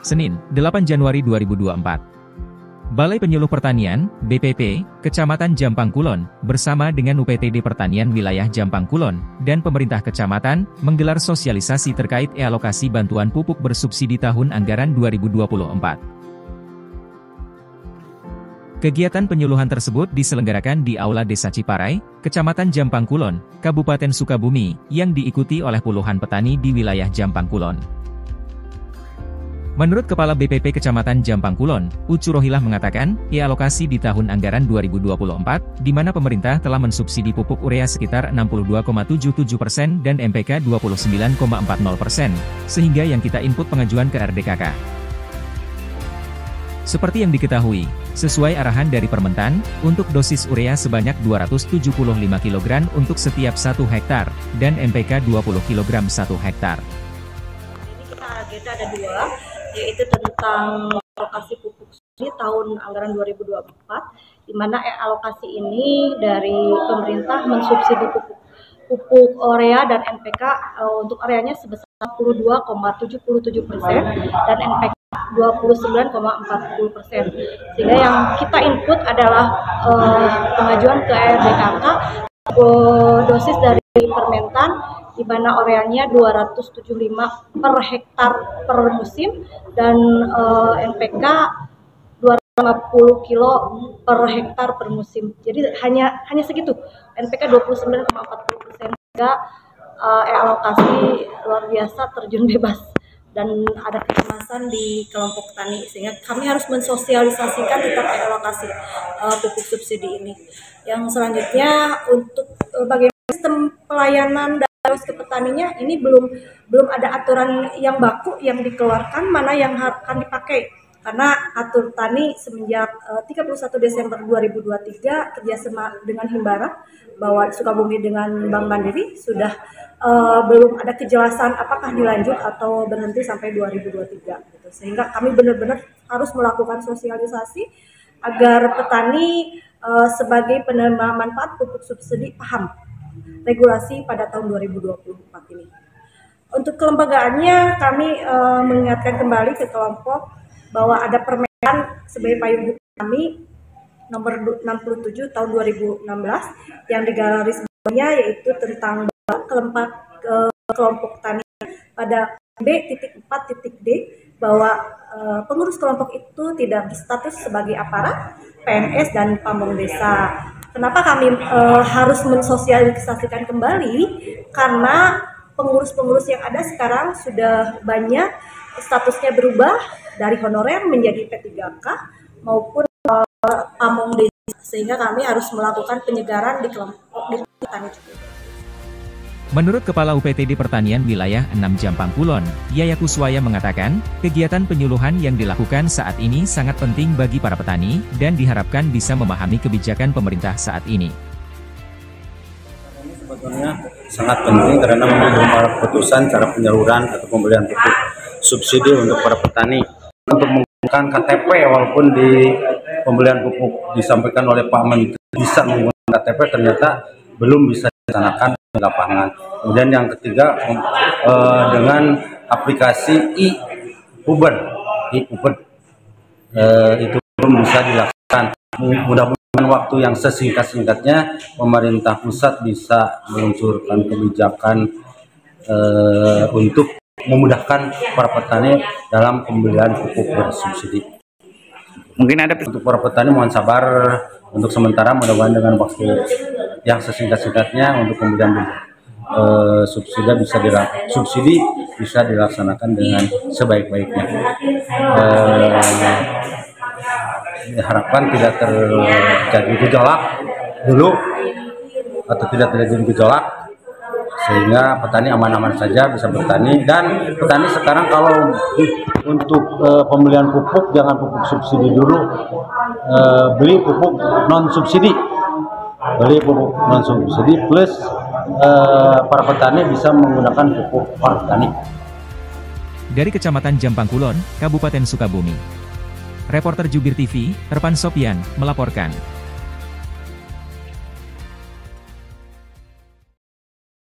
Senin, 8 Januari 2024. Balai Penyuluh Pertanian, BPP, Kecamatan Jampang Kulon, bersama dengan UPTD Pertanian Wilayah Jampang Kulon, dan pemerintah kecamatan, menggelar sosialisasi terkait alokasi bantuan pupuk bersubsidi tahun anggaran 2024. Kegiatan penyuluhan tersebut diselenggarakan di Aula Desa Ciparai, Kecamatan Jampang Kulon, Kabupaten Sukabumi, yang diikuti oleh puluhan petani di wilayah Jampang Kulon. Menurut Kepala BPP Kecamatan Jampang Kulon, Ucu Rohilah mengatakan, alokasi di tahun anggaran 2024, di mana pemerintah telah mensubsidi pupuk urea sekitar 62,77% dan MPK 29,40%, sehingga yang kita input pengajuan ke RDKK. Seperti yang diketahui, sesuai arahan dari Permentan, untuk dosis urea sebanyak 275 kg untuk setiap 1 hektar, dan MPK 20 kg 1 hektar. Ini kita agenda ada 2, yaitu tentang alokasi pupuk di tahun anggaran 2024, di mana alokasi ini dari pemerintah mensubsidi pupuk urea dan NPK untuk ureanya sebesar 42,77% dan NPK 29,40%. Sehingga yang kita input adalah pengajuan ke RDKK dosis dari Permentan, di mana ureanya 275 per hektar per musim dan NPK 250 kilo per hektar per musim. Jadi hanya segitu. NPK 29,40%, sehingga alokasi luar biasa, terjun bebas, dan ada kecemasan di kelompok tani, sehingga kami harus mensosialisasikan tentang alokasi pupuk subsidi ini. Yang selanjutnya untuk bagaimana sistem pelayanan dari ke petaninya, ini belum ada aturan yang baku yang dikeluarkan mana yang akan dipakai, karena atur tani semenjak 31 Desember 2023 kerjasama dengan Himbara bahwa Sukabumi dengan Bank Mandiri sudah belum ada kejelasan apakah dilanjut atau berhenti sampai 2023 gitu. Sehingga kami benar-benar harus melakukan sosialisasi agar petani sebagai penerima manfaat pupuk subsidi paham regulasi pada tahun 2024 ini. Untuk kelembagaannya, kami mengingatkan kembali ke kelompok bahwa ada Permen sebagai payung hukum kami nomor 67 tahun 2016 yang digaris bawahnya, yaitu tentang kelompok tani pada B.4.D bahwa pengurus kelompok itu tidak berstatus sebagai aparat, PNS, dan pamong desa. Kenapa kami harus mensosialisasikan kembali? Karena pengurus-pengurus yang ada sekarang sudah banyak statusnya berubah dari honorer menjadi P3K maupun pamong desa, sehingga kami harus melakukan penyegaran di kelompok di petani juga. Menurut Kepala UPTD Pertanian Wilayah 6 Jampang Kulon, Yaya Kuswaya mengatakan, kegiatan penyuluhan yang dilakukan saat ini sangat penting bagi para petani, dan diharapkan bisa memahami kebijakan pemerintah saat ini. Ini sebetulnya sangat penting karena mengambil keputusan cara penyaluran atau pembelian pupuk subsidi untuk para petani. Untuk menggunakan KTP, walaupun di pembelian pupuk disampaikan oleh Pak Menteri bisa menggunakan KTP, ternyata belum bisa dilaksanakan di lapangan. Kemudian yang ketiga, dengan aplikasi e-Puber itu belum bisa dilakukan. Mudah-mudahan waktu yang sesingkat-singkatnya pemerintah pusat bisa meluncurkan kebijakan untuk memudahkan para petani dalam pembelian pupuk bersubsidi. Mungkin ada untuk para petani, mohon sabar untuk sementara, mudah-mudahan dengan waktu yang sesingkat-singkatnya untuk pembelian subsidi bisa dilaksanakan dengan sebaik-baiknya. Diharapkan tidak terjadi gejolak dulu atau tidak terjadi gejolak, sehingga petani aman-aman saja bisa bertani. Dan petani sekarang kalau untuk pembelian pupuk, jangan pupuk subsidi dulu, beli pupuk non subsidi, plus para petani bisa menggunakan pupuk organik. Dari Kecamatan Jampang Kulon, Kabupaten Sukabumi, reporter Jubir TV, Erpan Sopyan, melaporkan.